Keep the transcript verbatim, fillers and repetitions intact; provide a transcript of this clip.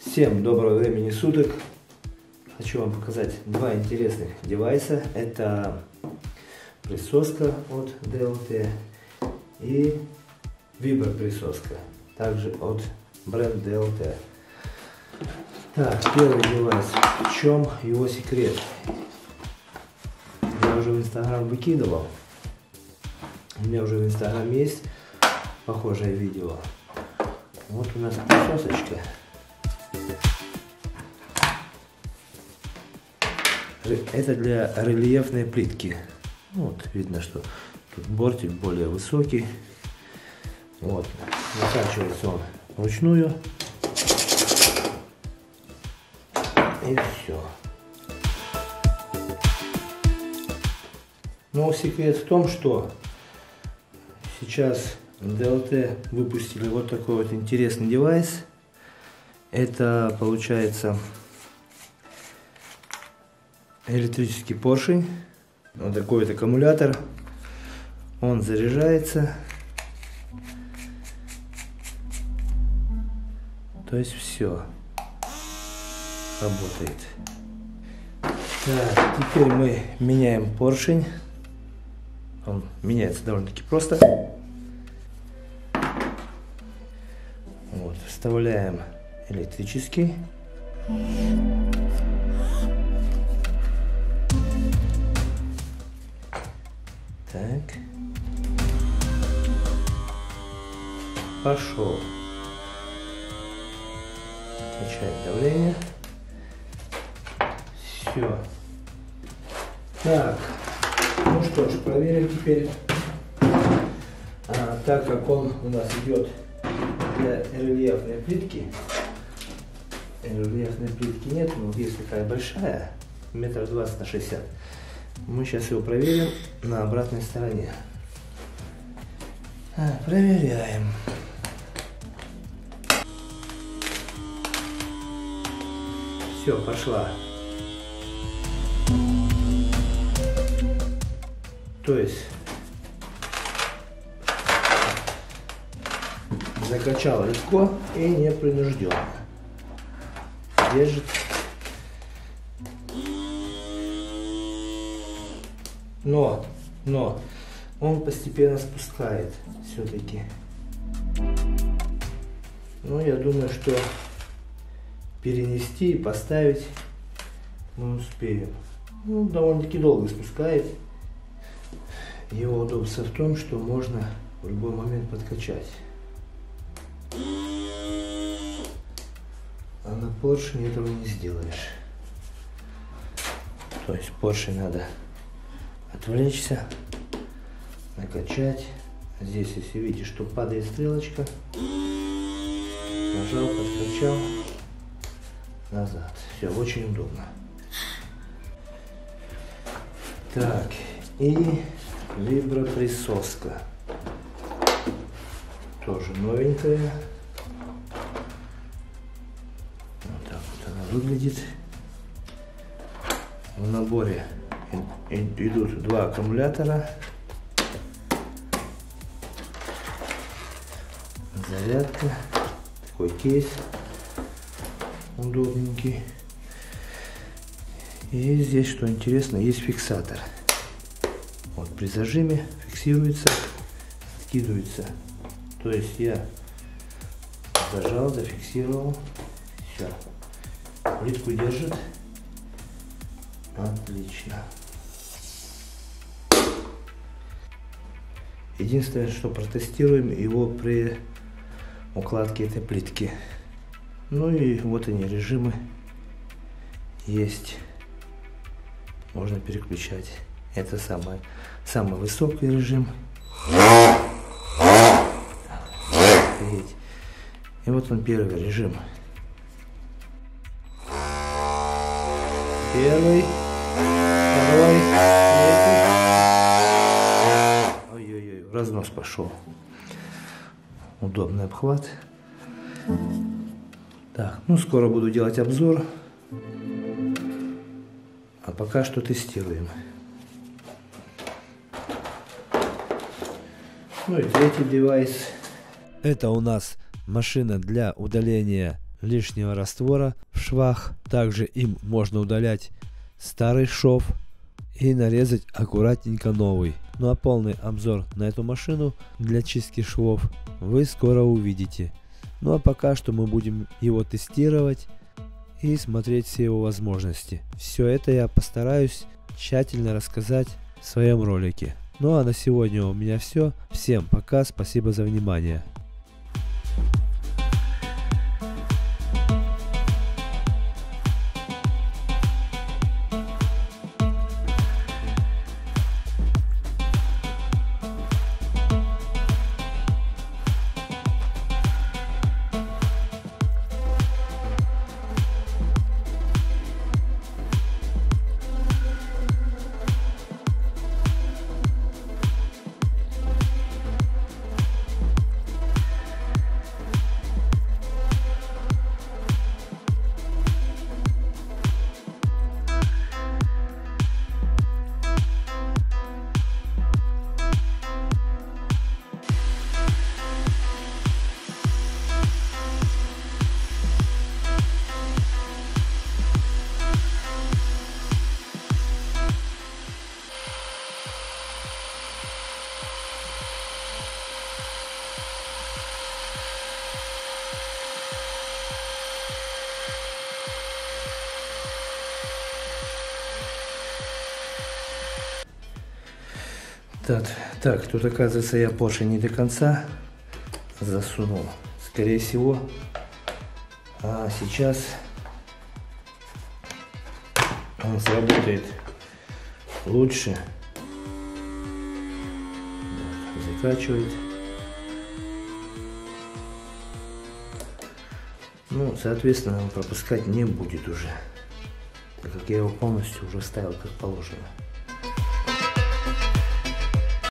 Всем доброго времени суток. Хочу вам показать два интересных девайса. Это присоска от ди эл ти и виброприсоска, также от бренда ди эл ти. Так, первый девайс. В чем его секрет? Я уже в Инстаграм выкидывал. У меня уже в Инстаграм есть похожее видео. Вот у нас присосочка. Это для рельефной плитки. Вот видно, что тут бортик более высокий. Вот, накачивается он вручную. И все. Но секрет в том, что сейчас ди эл ти выпустили вот такой вот интересный девайс. Это получается электрический поршень. Вот такой вот аккумулятор. Он заряжается. То есть все работает. Так, теперь мы меняем поршень. Он меняется довольно-таки просто. Вот, вставляем электрический. Так. Пошел. Качает давление. Все. Так. Ну что ж, проверим теперь. А, так как он у нас идет для рельефной плитки. Рельефной плитки нет, но есть такая большая, метр двадцать на шестьдесят. Мы сейчас его проверим на обратной стороне. А, проверяем. Все, пошла. То есть закачала легко и непринужденно. Держит. Но, но он постепенно спускает все-таки. Ну, я думаю, что перенести и поставить мы успеем. Ну, довольно-таки долго спускает. Его удобство в том, что можно в любой момент подкачать. А на поршне этого не сделаешь. То есть поршень надо отвлечься, накачать. Здесь, если видите, что падает стрелочка, нажал, подкачал, назад. Все, очень удобно. Так, и виброприсоска. Тоже новенькая. Вот так вот она выглядит. В наборе идут два аккумулятора. Зарядка. Такой кейс удобненький. И здесь, что интересно, есть фиксатор. Вот при зажиме фиксируется, скидывается. То есть я зажал, зафиксировал. Все. Плитку держит. Отлично. Единственное, что протестируем его при укладке этой плитки. Ну и вот они, режимы есть. Можно переключать. Это самый, самый высокий режим. И вот он, первый режим. Первый, второй, третий. Ой-ой-ой, в разнос пошел. Удобный обхват. Так, ну скоро буду делать обзор. А пока что тестируем. Ну и третий девайс. Это у нас машина для удаления лишнего раствора в швах. Также им можно удалять старый шов и нарезать аккуратненько новый. Ну а полный обзор на эту машину для чистки швов вы скоро увидите. Ну а пока что мы будем его тестировать и смотреть все его возможности. Все это я постараюсь тщательно рассказать в своем ролике. Ну а на сегодня у меня все. Всем пока, спасибо за внимание. Так, так, тут оказывается я поршень не до конца засунул, скорее всего. А сейчас он сработает лучше. Закачивает. Ну, соответственно, он пропускать не будет уже, так как я его полностью уже ставил как положено.